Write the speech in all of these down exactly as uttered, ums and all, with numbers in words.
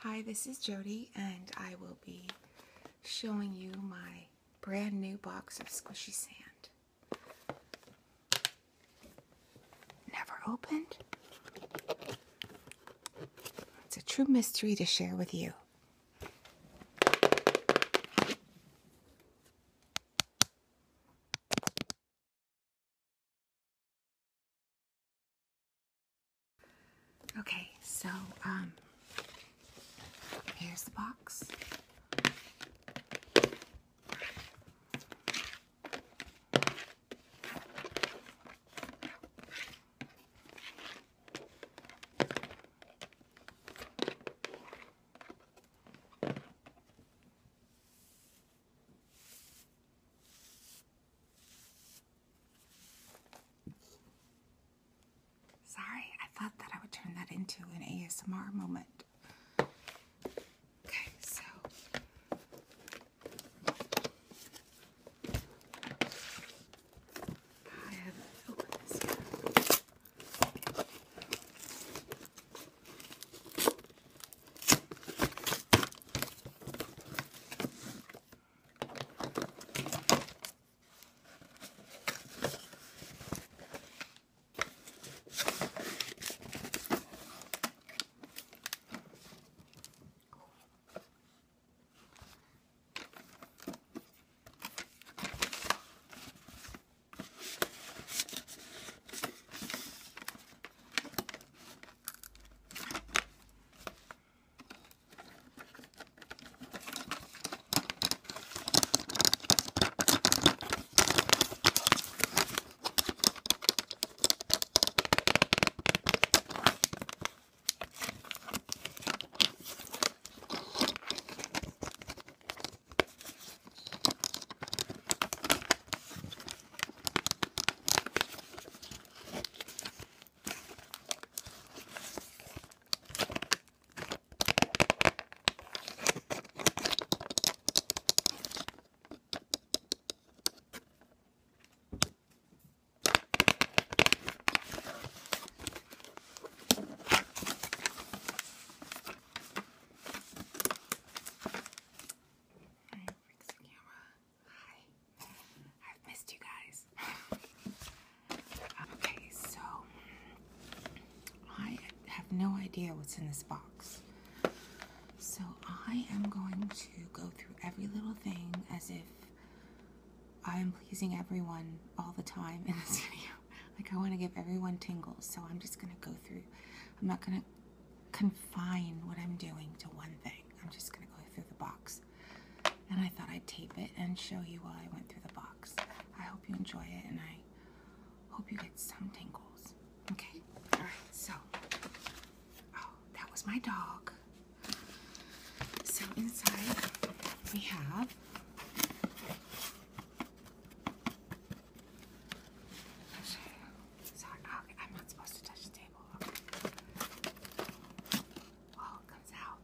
Hi, this is Jody, and I will be showing you my brand new box of squishy sand. Never opened. It's a true mystery to share with you. Okay, so um, here's the box. Sorry, I thought that I would turn that into an A S M R moment. Okay, so I haven't opened this yet. No idea what's in this box. So I am going to go through every little thing as if I am pleasing everyone all the time in this video. Like I want to give everyone tingles, so I'm just going to go through. I'm not going to confine what I'm doing to one thing. I'm just going to go through the box. And I thought I'd tape it and show you while I went through the box. I hope you enjoy it, and I hope you get some tingles. Okay? All right, so was my dog. So inside we have sorry, okay, I'm not supposed to touch the table. Okay. Oh, it comes out.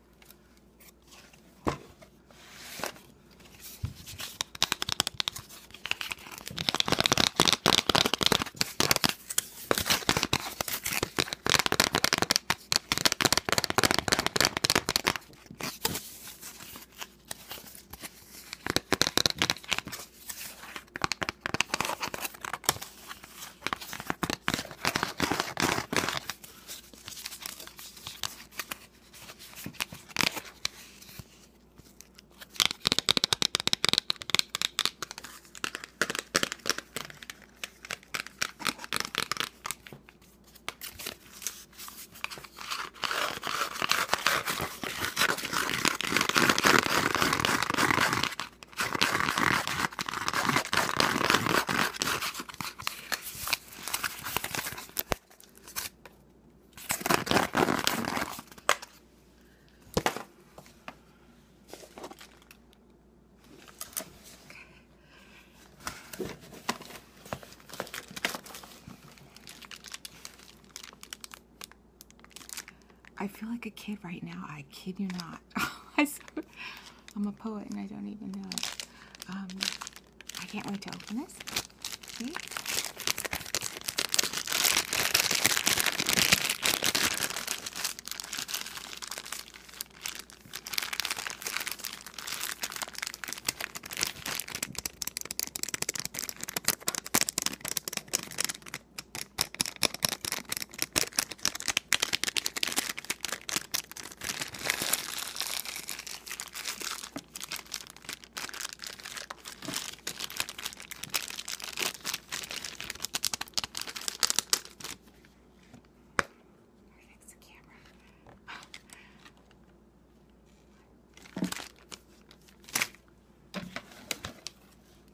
I feel like a kid right now. I kid you not. I'm a poet and I don't even know it. Um, I can't wait to open this. See?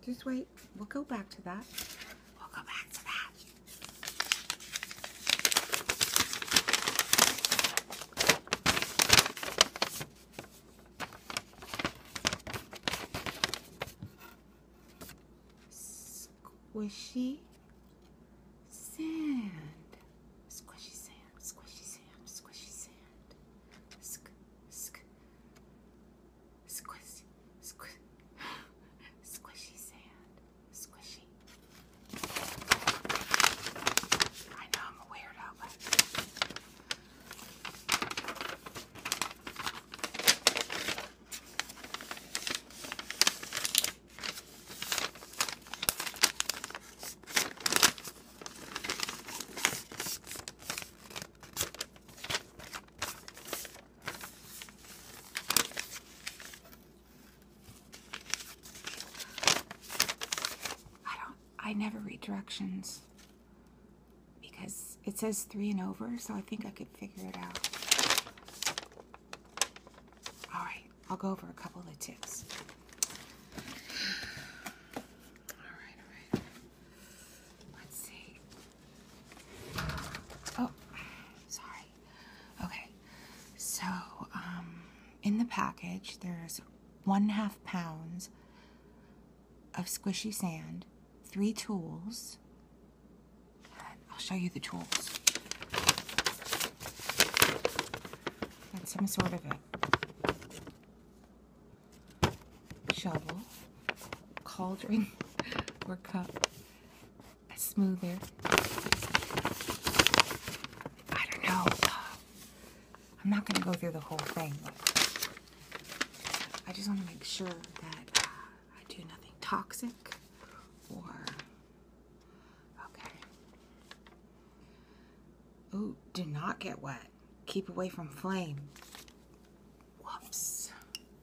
Just wait. We'll go back to that. We'll go back to that. Squishy sand. Squishy sand. Squishy sand. Squishy sand. Sk, sk. Squish. Squish. Squishy sand. Squishy. I know I'm a weirdo, but I never read directions because it says three and over, so I think I could figure it out. All right, I'll go over a couple of tips. All right, all right. Let's see. Oh, sorry. Okay, so um, in the package, there's one and a half pounds of squishy sand, three tools, and I'll show you the tools. Got some sort of a shovel, cauldron, or cup, a smoother. I don't know. I'm not going to go through the whole thing, but I just want to make sure that uh, I do nothing toxic. Or, okay. Ooh, do not get wet. Keep away from flame. Whoops.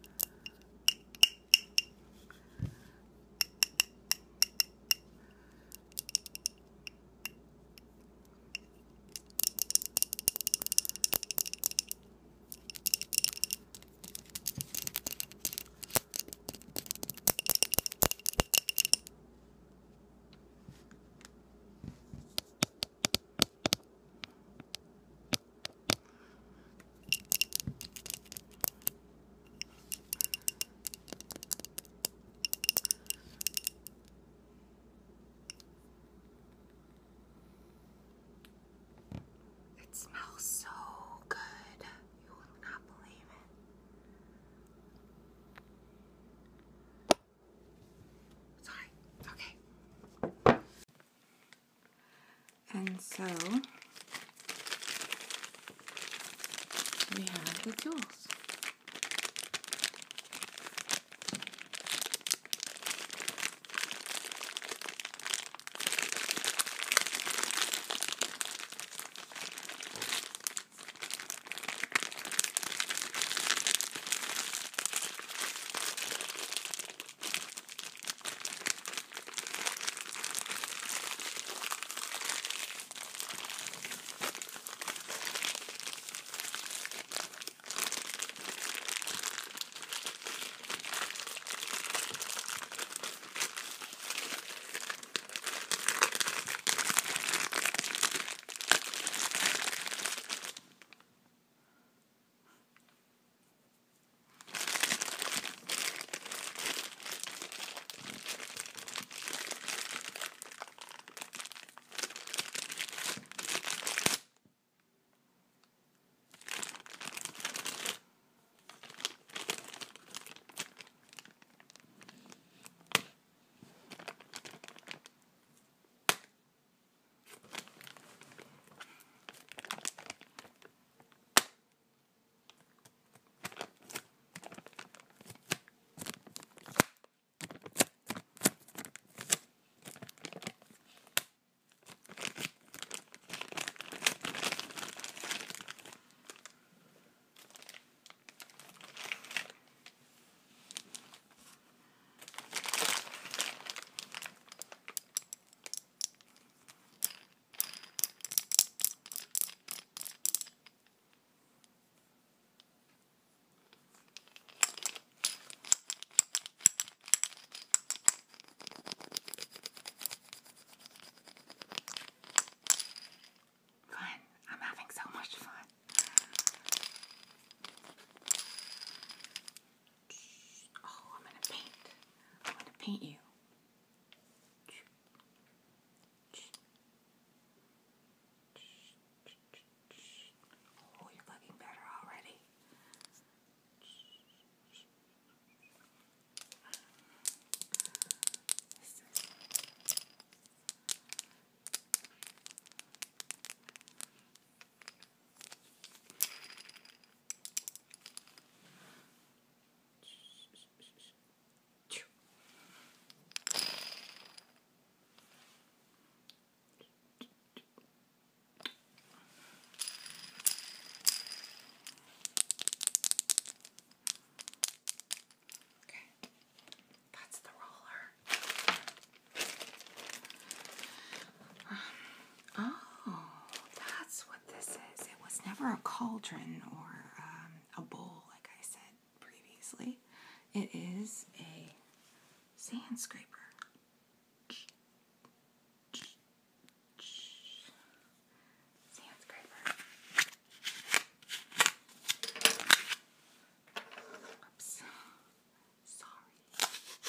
It smells so good. You will not believe it. Sorry. Okay. And so we have the tools. cauldron or um, a bowl, like I said previously. It is a sand scraper. Sand scraper. Oops. Sorry.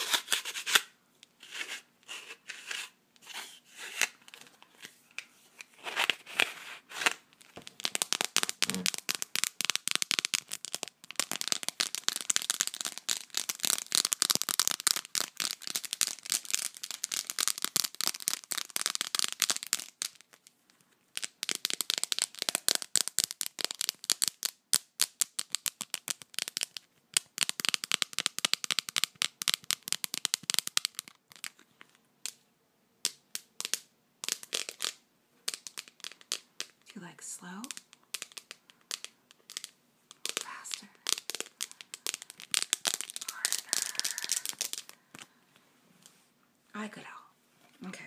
Do you like slow? Faster? Harder? I could help. Okay.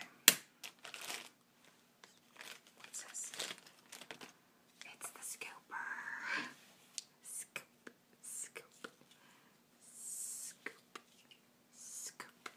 What's this? It's the scooper. Scoop, scoop, scoop, scoop.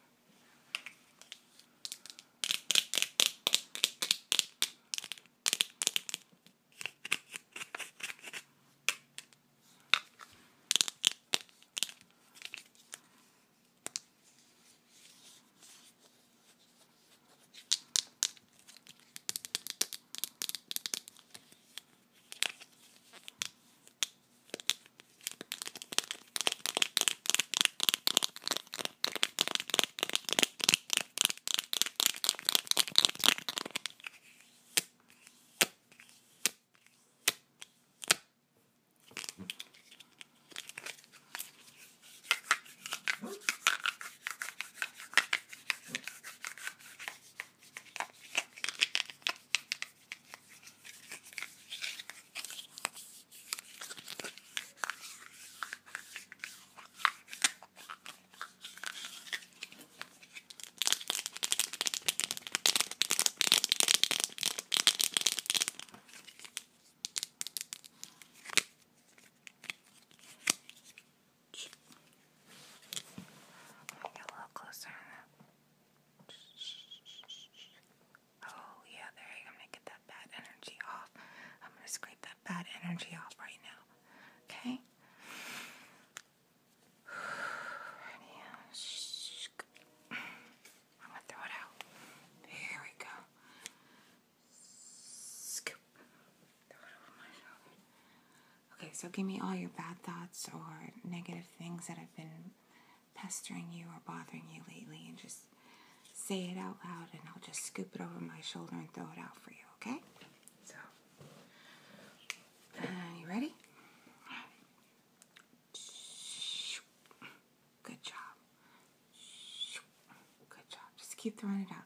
Energy off right now. Okay? Ready? I'm going to throw it out. There we go. Scoop. Throw it over my shoulder. Okay, so give me all your bad thoughts or negative things that have been pestering you or bothering you lately, and just say it out loud, and I'll just scoop it over my shoulder and throw it out for you, okay? So, uh, you ready? Good job. Good job. Just keep throwing it out.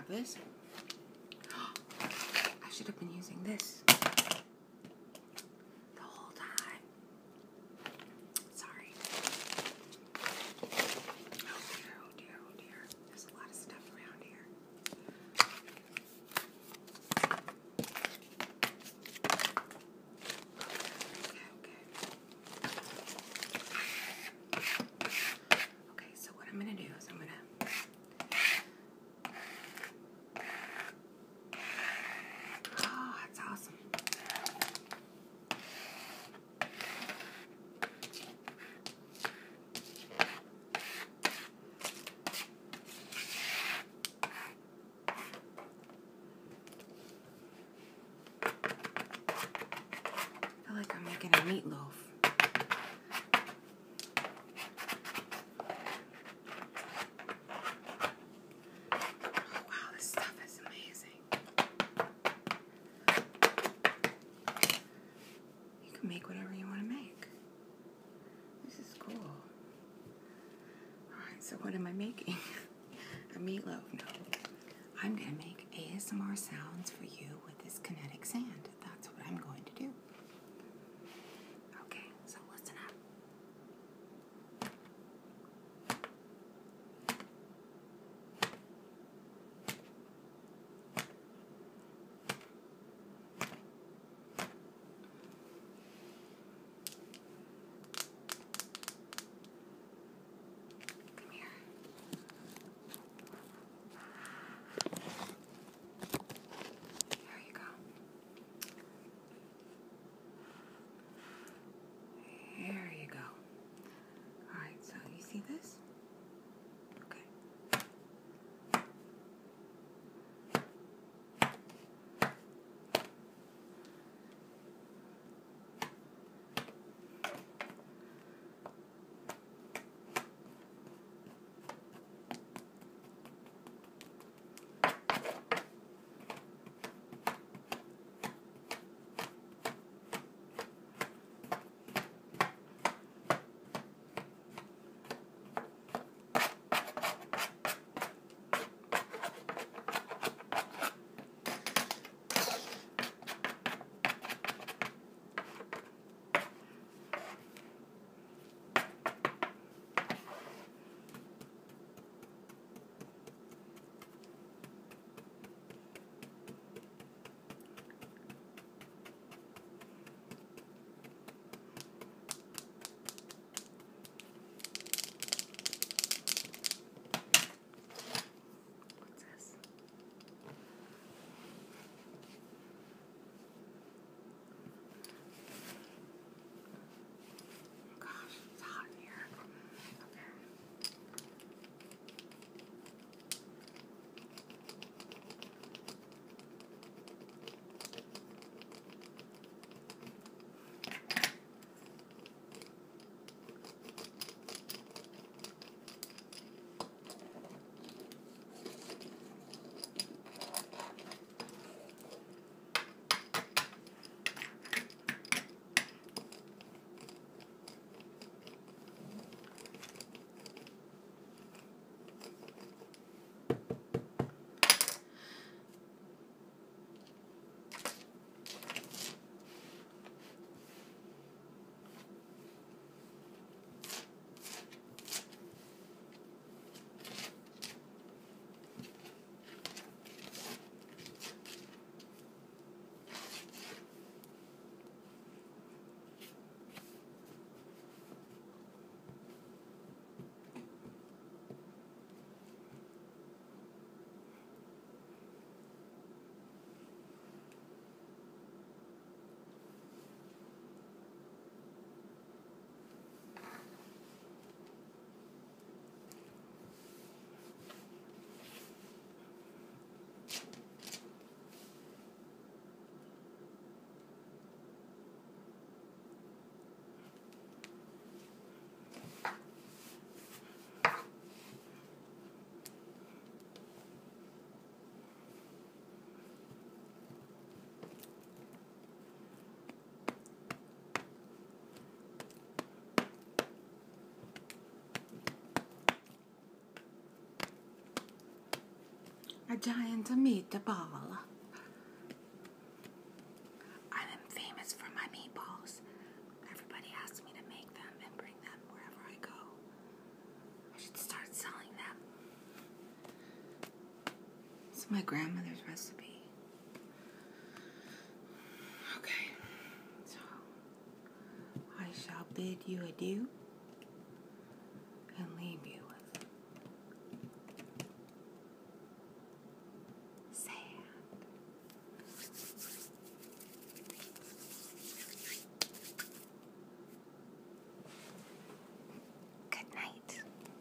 have this. I should have been using this the whole time. Sorry. Oh dear, oh dear, oh dear. There's a lot of stuff around here. Okay, okay. Okay, so what I'm going to do is I'm going to like I'm making a meatloaf. Oh wow, this stuff is amazing. You can make whatever you want to make. This is cool. Alright, so what am I making? A meatloaf? No. I'm going to make A S M R sounds for you with this kinetic sand. That's what I'm going to do. Okay, so listen up. Come here. There you go. There you go. Alright, so you see this? Okay. a giant meatball. I'm famous for my meatballs. Everybody asks me to make them and bring them wherever I go. I should start selling them. It's my grandmother's recipe. Okay, so I shall bid you adieu and leave you with sand. Good night.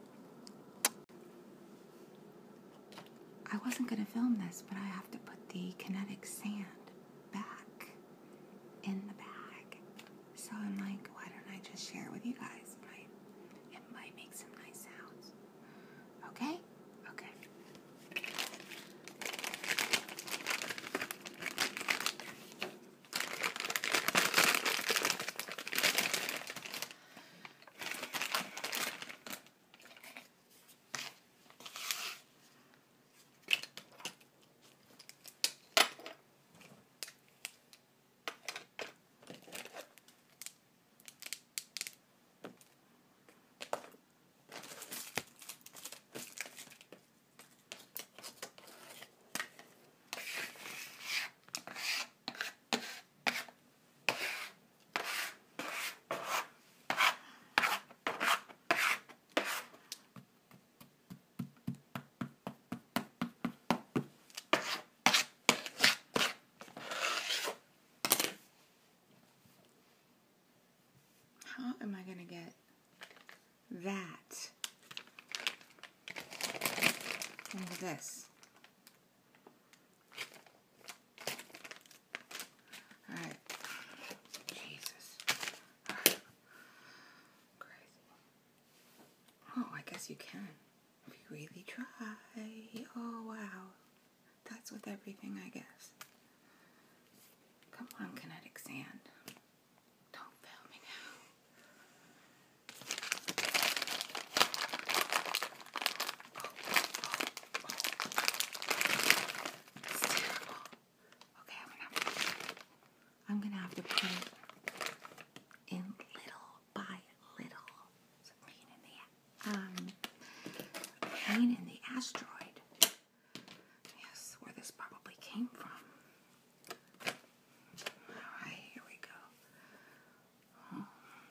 I wasn't going to film this, but I have to put the kinetic sand back in the bag. So I'm like, why don't I just share it with you guys? It might, it might make some nice sounds. Okay? Okay. How am I going to get that into this? Alright. Jesus. Alright. Crazy. Oh, I guess you can. If you really try. Oh, wow. That's with everything, I guess. Come on, kinetic sand. Don't fail me now. I'm gonna have to put it in little by little. It's a pain in the um pain in the asteroid. Yes, where this probably came from. Alright, here we go. Oh.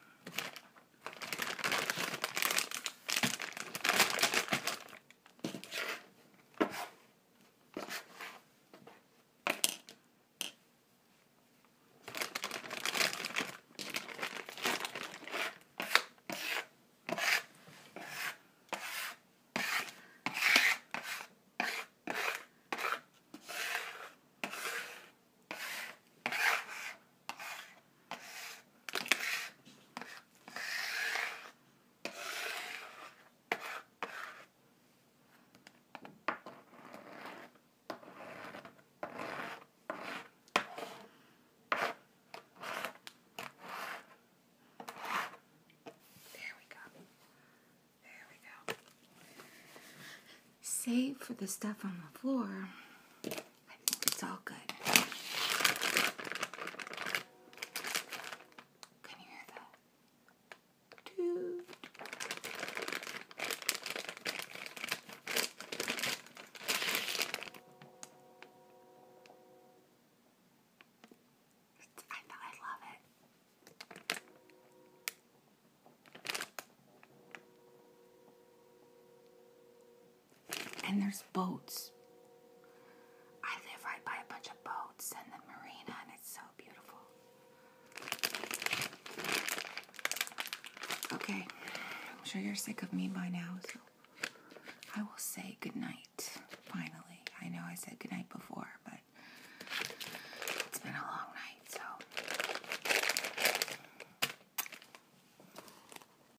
Save for the stuff on the floor, I think it's all good. Can you hear that? Toot. It's, I, I love it. And there's boats. I live right by a bunch of boats and the marina, and it's so beautiful. Okay, I'm sure you're sick of me by now, so I will say goodnight, finally. I know I said goodnight before, but it's been a long night.